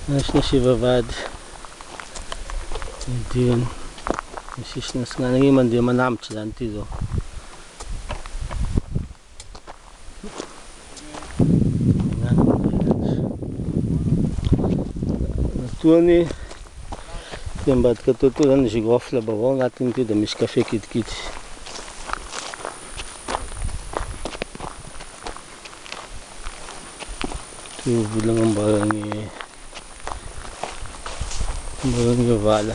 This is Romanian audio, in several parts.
Nós na Shivavad. Diyan. Nasisnas nga naging man diyan manam siya dito. Natuani. Yan ba't katutulan na sigof la bawang ating dito damis kafe kit-kit. Ito lang ang barang ni Vala.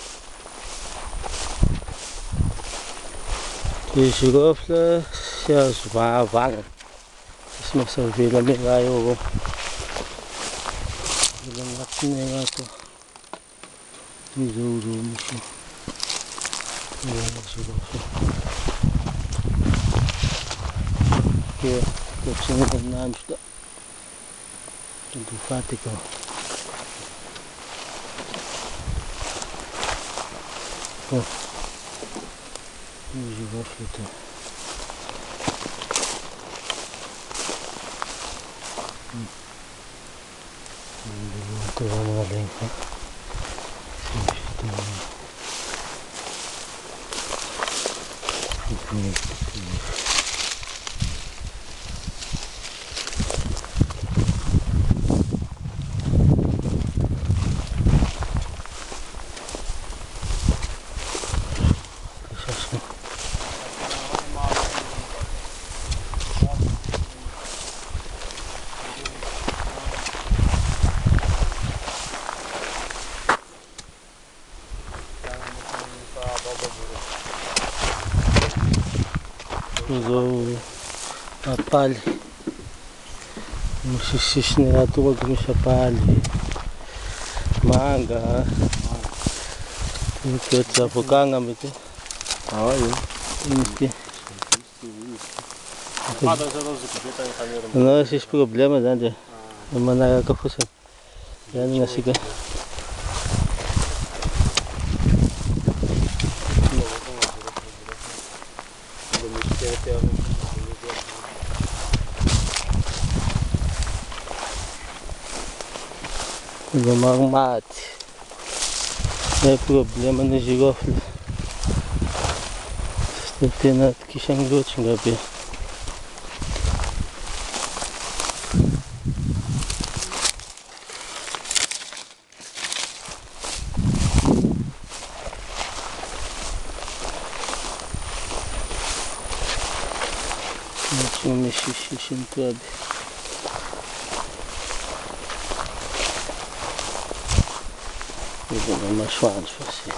Ito sigof la siya vang. Tapos masavila may kayo ko. Ilang natin na nga ito. Nizuru mo siya. Ayan ang sigof siya. Kaya kapsanit ang naan siya. Ito pati ko. Oh. Ini juga itu. Ini itu mana lagi? Ini. Zo apali. Musisis nila tuwag mo sa pali. Manga. Ikot sa pukangam ito. Ah, yun. Ini. Ano sis problema dyan. Naman nakakapusan. Yan nga siga. Lumang mati. May problema na girofle. Stătea na kisang goci gabi. Nici mi și întreabă. Vedem mai șoanță făsi.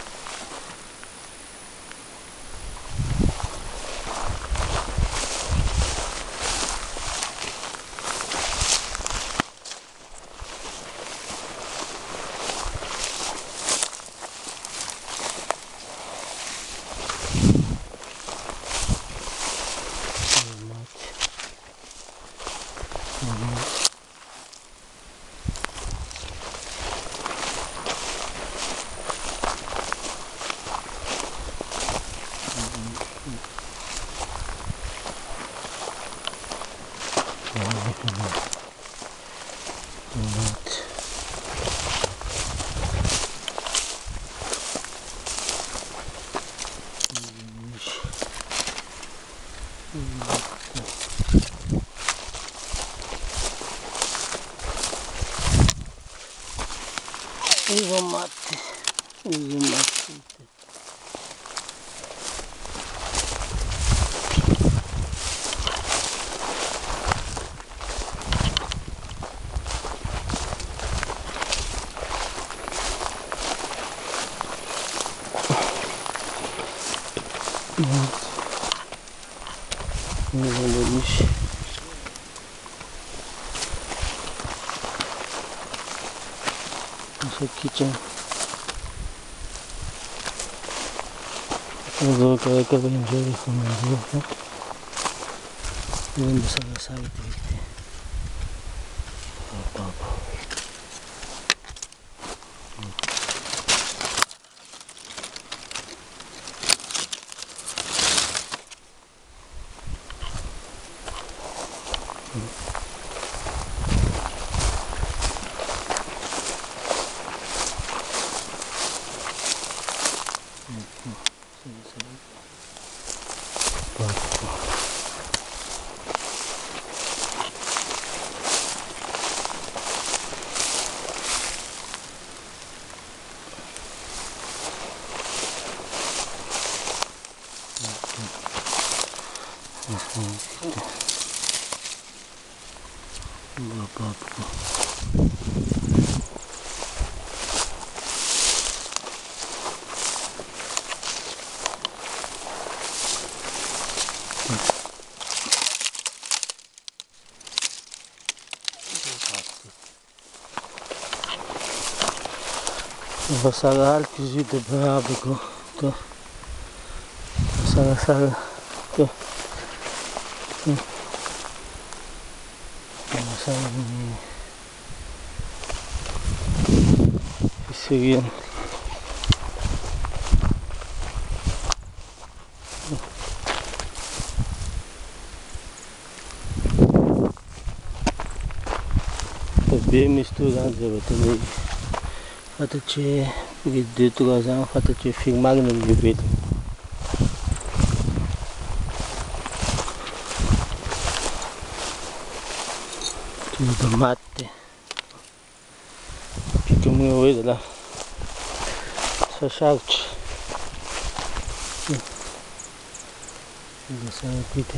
Iva mate. Nasa kitchen. Although kaya enjoy from my view. Even the side. Bapapo. Vasaralho que zita brabo ko. Vasaralho ko. Vasaralho. Seguindo. Bem misturado, eu também. Fatace dito gazang fatace filmar no nível. Tudo mate. Fica muito oito lá. Só chaute. Isso é pite.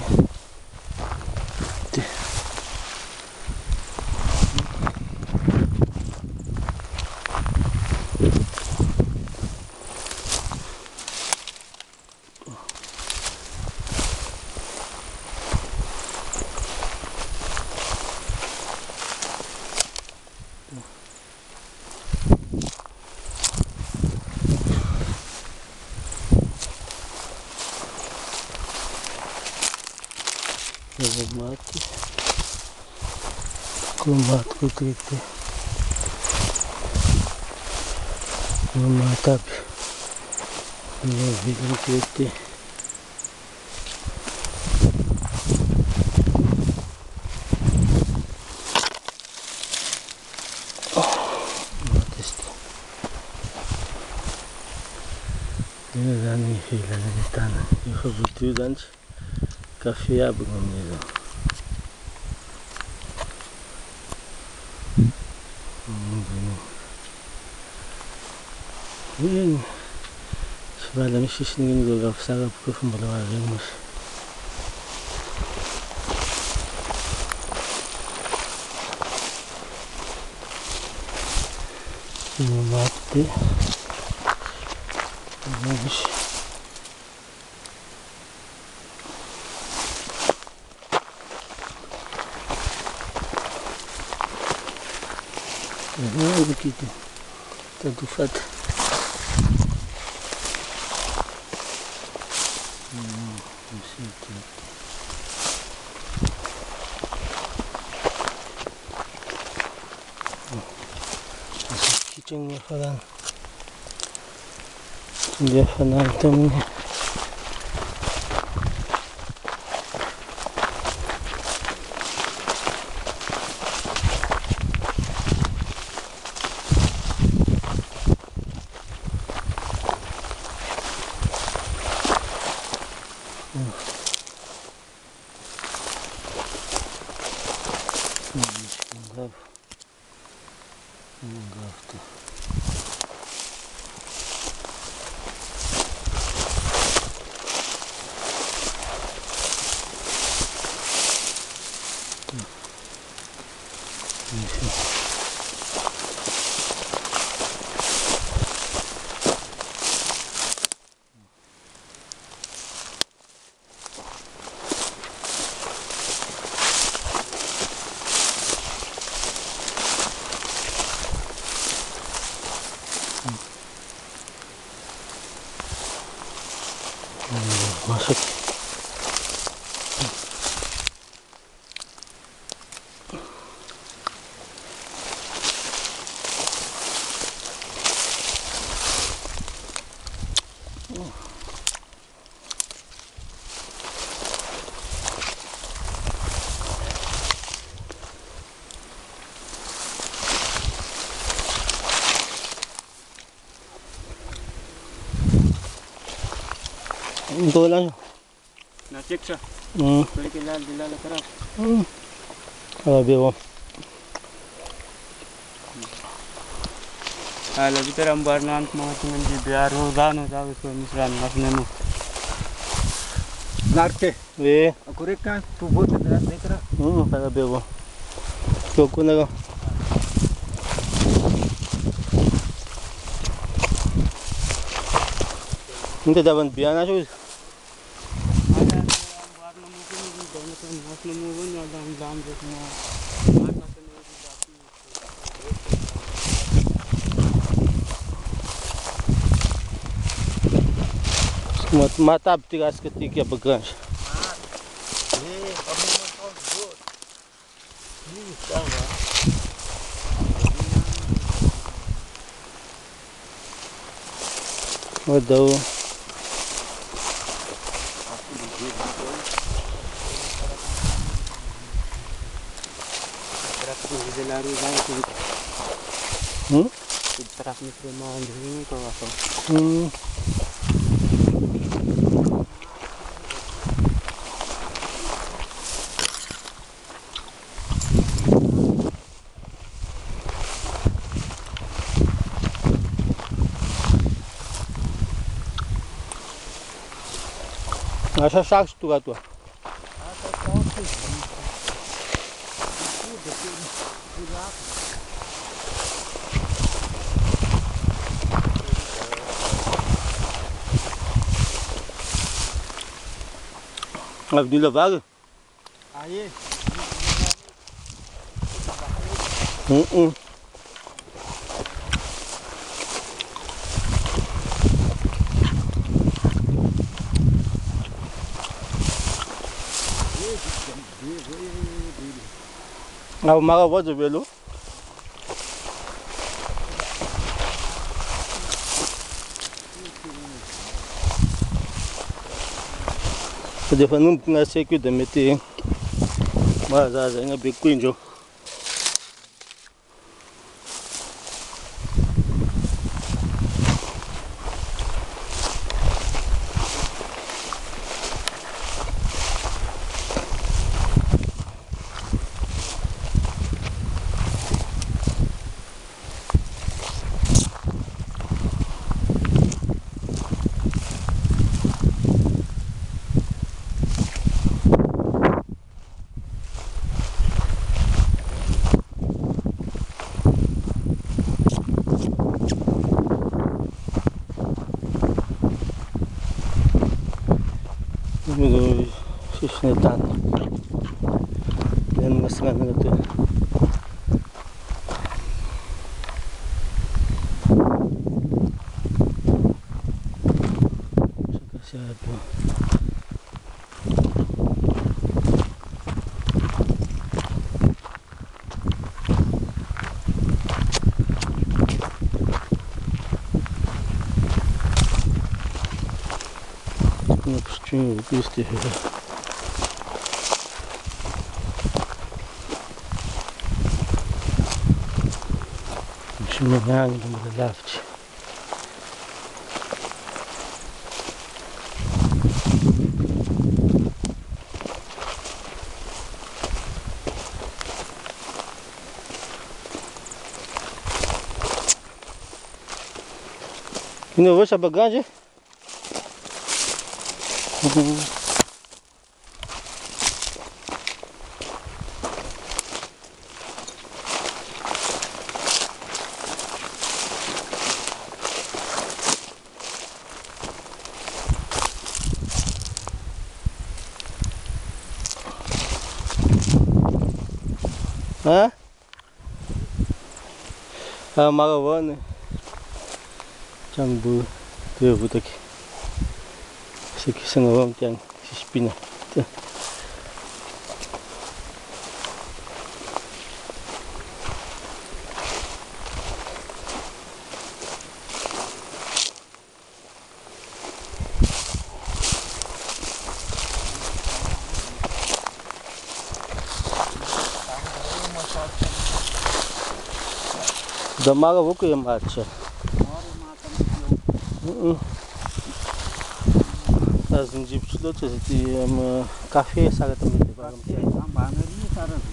Mate com trite. Não mata. Não vive trite. Ini hilang di tanah. Ini kebetulan kafe abang ni. Yan. Sebala misis ningin go gaf sarap ko fumbalawagan mas. Mate. Vamos. Begitu. Tadufat. Kicing falan. Dia falan tem. Masuk. Ito lang. Na-check siya. Pwede kilala ka raw. Grabe mo. Lalu kita rambarnan mga tingin di biar rodano sabi ko misran masne mo. Narte. Ve. Aku rekan tubot na dekra. Grabe mo. Tocou negão. Não te davam biar na coisa. Mata tiras que tem que é bacana. Mudou. Așa șac și tu ca tu. A venit la vagă? Aie. Au mara voz de velo. De fapt nu na secu de mete. Ma za nga be kwinjo. Шишне тан. Ден масган гате. Шакасяпо. Ну, почему выпустили? Меня не лавчи. Ну, вы багажи? Hã? Ah, maravona. Jambu. Tuh butak. Sikisang awam tiang sispina. Damaga vuku ya marcha. As um jeep de am café sabe também. Café, também ali, cara.